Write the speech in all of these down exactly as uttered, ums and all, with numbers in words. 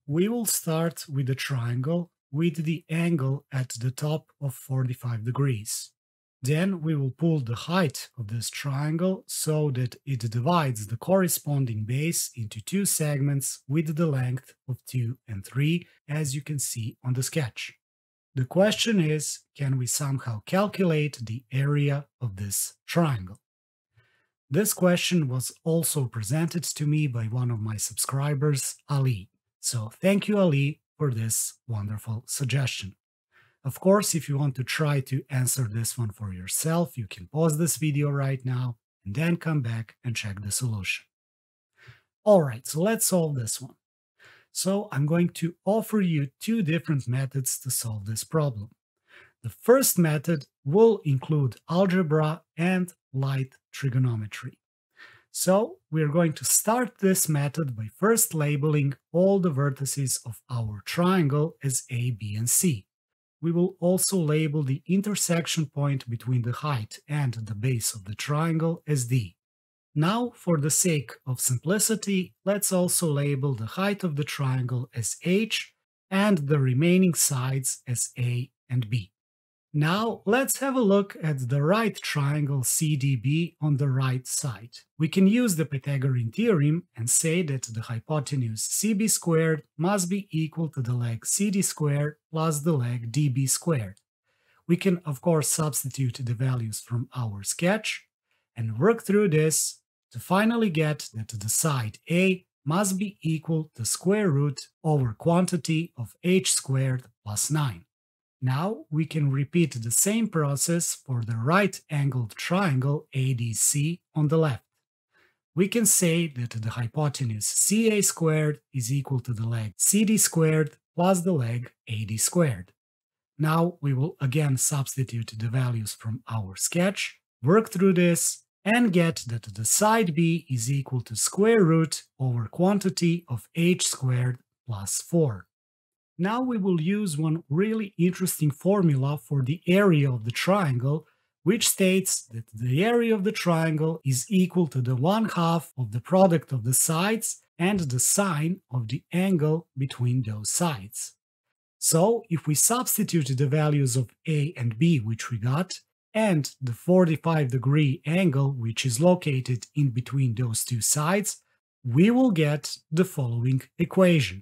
We will start with a triangle with the angle at the top of forty-five degrees. Then we will pull the height of this triangle so that it divides the corresponding base into two segments with the length of two and three, as you can see on the sketch. The question is, can we somehow calculate the area of this triangle? This question was also presented to me by one of my subscribers, Ali. So thank you, Ali, for this wonderful suggestion. Of course, if you want to try to answer this one for yourself, you can pause this video right now and then come back and check the solution. All right, so let's solve this one. So I'm going to offer you two different methods to solve this problem. The first method will include algebra and light trigonometry. So we're going to start this method by first labeling all the vertices of our triangle as A, B, and C. We will also label the intersection point between the height and the base of the triangle as D. Now, for the sake of simplicity, let's also label the height of the triangle as H and the remaining sides as A and B. Now, let's have a look at the right triangle C D B on the right side. We can use the Pythagorean theorem and say that the hypotenuse C B squared must be equal to the leg C D squared plus the leg D B squared. We can, of course, substitute the values from our sketch and work through this to finally get that the side A must be equal to square root over quantity of H squared plus nine. Now we can repeat the same process for the right-angled triangle A D C on the left. We can say that the hypotenuse C A squared is equal to the leg C D squared plus the leg A D squared. Now we will again substitute the values from our sketch, work through this, and get that the side B is equal to square root over quantity of H squared plus four. Now we will use one really interesting formula for the area of the triangle, which states that the area of the triangle is equal to the one half of the product of the sides and the sine of the angle between those sides. So if we substitute the values of A and B, which we got, and the forty-five degree angle, which is located in between those two sides, we will get the following equation.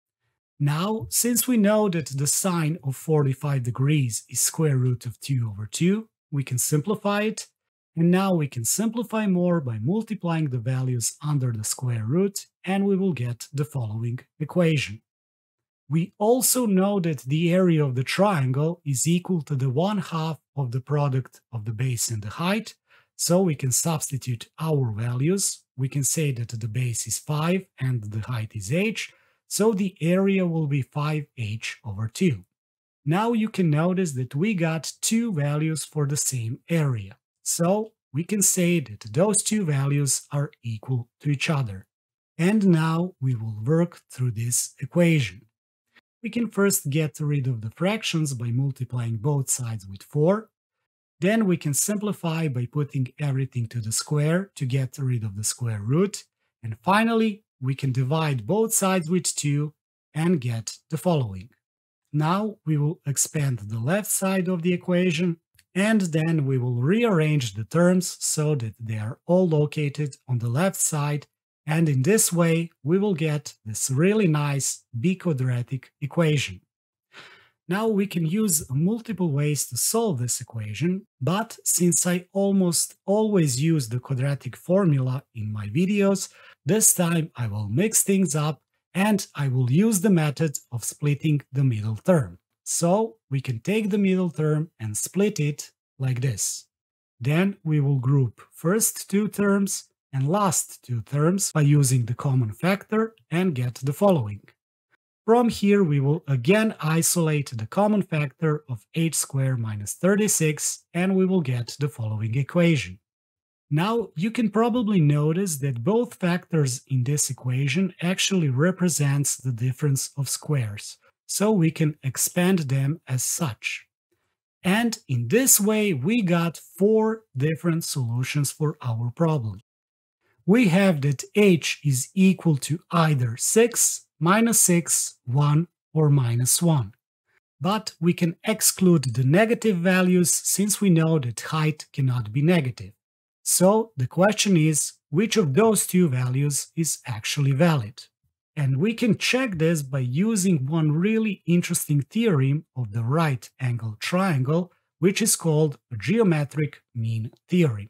Now, since we know that the sine of forty-five degrees is square root of two over two, we can simplify it, and now we can simplify more by multiplying the values under the square root, and we will get the following equation. We also know that the area of the triangle is equal to the one half of the product of the base and the height, so we can substitute our values. We can say that the base is five and the height is h, so the area will be five h over two. Now you can notice that we got two values for the same area, so we can say that those two values are equal to each other. And now we will work through this equation. We can first get rid of the fractions by multiplying both sides with four. Then we can simplify by putting everything to the square to get rid of the square root. And finally, we can divide both sides with two and get the following. Now we will expand the left side of the equation, and then we will rearrange the terms so that they are all located on the left side, and in this way we will get this really nice biquadratic equation. Now we can use multiple ways to solve this equation, but since I almost always use the quadratic formula in my videos, this time I will mix things up and I will use the method of splitting the middle term. So we can take the middle term and split it like this. Then we will group first two terms and last two terms by using the common factor and get the following. From here we will again isolate the common factor of h squared minus thirty-six and we will get the following equation. Now you can probably notice that both factors in this equation actually represents the difference of squares, so we can expand them as such. And in this way we got four different solutions for our problem. We have that h is equal to either six minus six, one, or minus one. But we can exclude the negative values since we know that height cannot be negative. So the question is, which of those two values is actually valid? And we can check this by using one really interesting theorem of the right angle triangle, which is called a geometric mean theorem.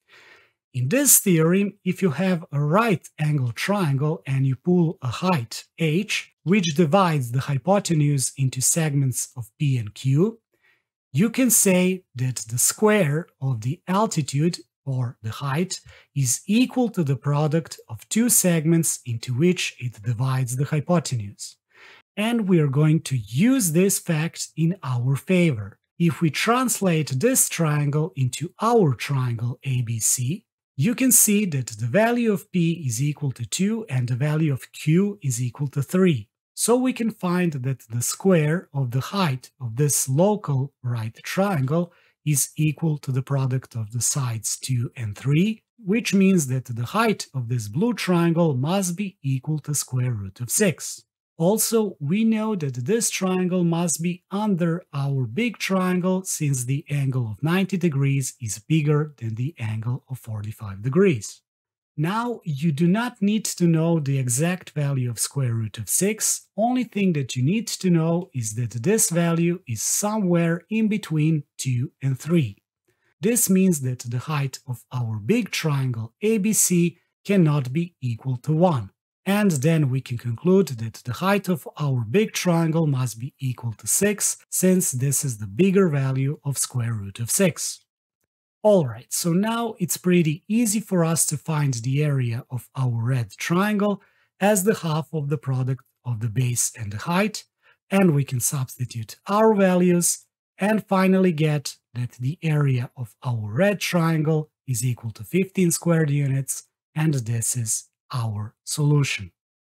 In this theorem, if you have a right angle triangle and you pull a height h, which divides the hypotenuse into segments of p and q, you can say that the square of the altitude, or the height, is equal to the product of two segments into which it divides the hypotenuse. And we are going to use this fact in our favor. If we translate this triangle into our triangle A B C, you can see that the value of p is equal to two and the value of q is equal to three. So we can find that the square of the height of this local right triangle is equal to the product of the sides two and three, which means that the height of this blue triangle must be equal to square root of six. Also, we know that this triangle must be under our big triangle since the angle of ninety degrees is bigger than the angle of forty-five degrees. Now, you do not need to know the exact value of square root of six, only thing that you need to know is that this value is somewhere in between two and three. This means that the height of our big triangle A B C cannot be equal to one. And then we can conclude that the height of our big triangle must be equal to six, since this is the bigger value of square root of six. Alright, so now it's pretty easy for us to find the area of our red triangle as the half of the product of the base and the height, and we can substitute our values and finally get that the area of our red triangle is equal to fifteen squared units, and this is our solution.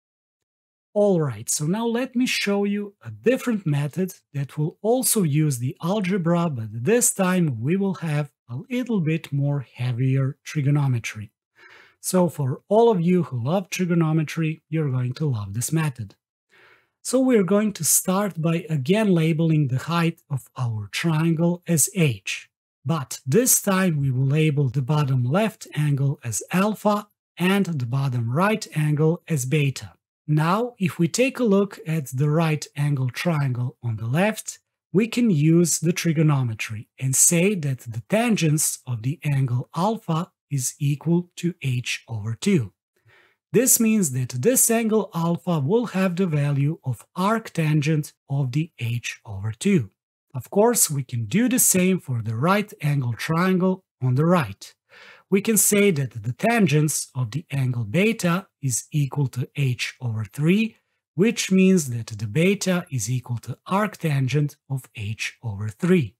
Alright, so now let me show you a different method that will also use the algebra, but this time we will have a little bit more heavier trigonometry. So for all of you who love trigonometry, you're going to love this method. So we're going to start by again labeling the height of our triangle as h. But this time we will label the bottom left angle as alpha and the bottom right angle as beta. Now, if we take a look at the right angle triangle on the left, we can use the trigonometry and say that the tangents of the angle alpha is equal to h over two. This means that this angle alpha will have the value of arctangent of the h over two. Of course, we can do the same for the right angle triangle on the right. We can say that the tangents of the angle beta is equal to h over three, which means that the beta is equal to arctangent of h over three.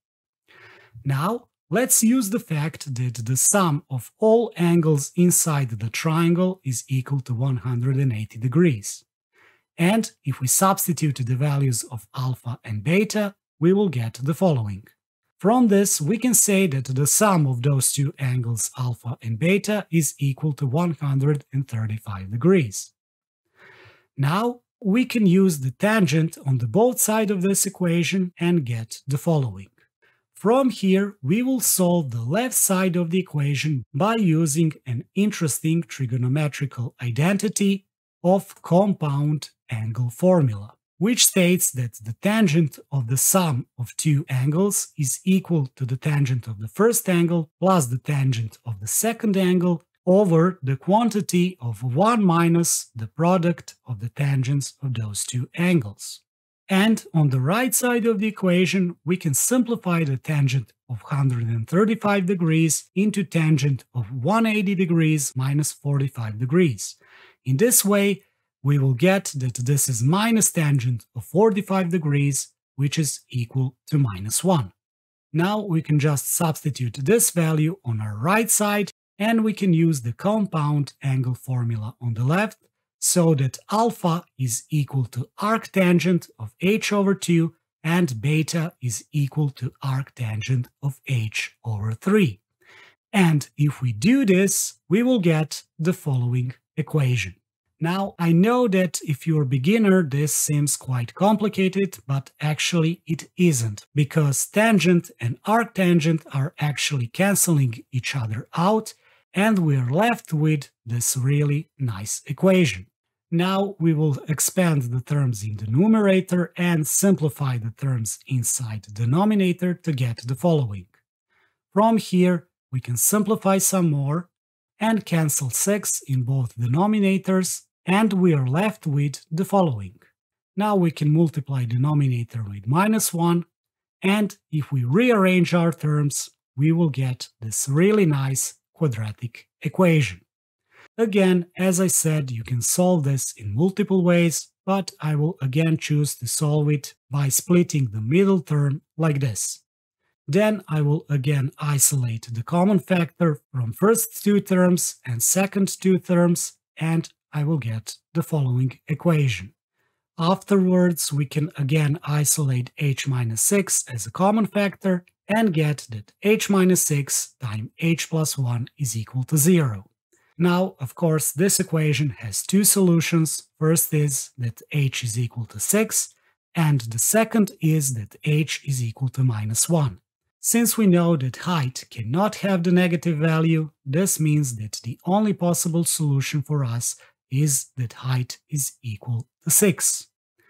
Now, let's use the fact that the sum of all angles inside the triangle is equal to one hundred eighty degrees. And if we substitute the values of alpha and beta, we will get the following. From this, we can say that the sum of those two angles alpha and beta is equal to one hundred thirty-five degrees. Now, we can use the tangent on the both sides of this equation and get the following. From here, we will solve the left side of the equation by using an interesting trigonometrical identity of compound angle formula, which states that the tangent of the sum of two angles is equal to the tangent of the first angle plus the tangent of the second angle over the quantity of one minus the product of the tangents of those two angles. And on the right side of the equation, we can simplify the tangent of one hundred thirty-five degrees into tangent of one hundred eighty degrees minus forty-five degrees. In this way, we will get that this is minus tangent of forty-five degrees, which is equal to minus one. Now we can just substitute this value on our right side, and we can use the compound angle formula on the left, so that alpha is equal to arctangent of h over two and beta is equal to arctangent of h over three. And if we do this, we will get the following equation. Now, I know that if you're a beginner, this seems quite complicated, but actually it isn't, because tangent and arctangent are actually canceling each other out, and we're left with this really nice equation. Now we will expand the terms in the numerator and simplify the terms inside the denominator to get the following. From here, we can simplify some more and cancel six in both denominators, and we are left with the following. Now we can multiply denominator with minus one, and if we rearrange our terms, we will get this really nice quadratic equation. Again, as I said, you can solve this in multiple ways, but I will again choose to solve it by splitting the middle term like this. Then I will again isolate the common factor from first two terms and second two terms, and I will get the following equation. Afterwards, we can again isolate h minus six as a common factor and get that h minus six times h plus one is equal to zero. Now, of course, this equation has two solutions. First is that h is equal to six, and the second is that h is equal to minus one. Since we know that height cannot have the negative value, this means that the only possible solution for us is that height is equal to six.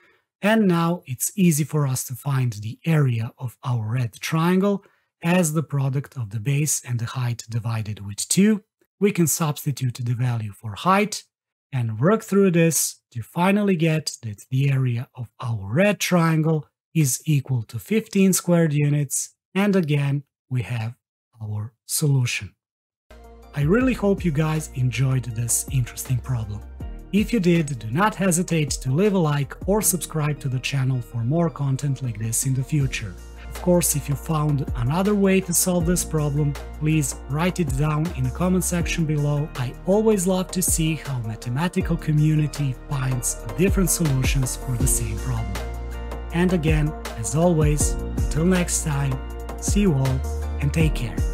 And now it's easy for us to find the area of our red triangle as the product of the base and the height divided with two. We can substitute the value for height and work through this to finally get that the area of our red triangle is equal to fifteen squared units, and again we have our solution. I really hope you guys enjoyed this interesting problem. If you did, do not hesitate to leave a like or subscribe to the channel for more content like this in the future. Of course, if you found another way to solve this problem, please write it down in the comment section below. I always love to see how mathematical community finds different solutions for the same problem. And again, as always, until next time, see you all and take care.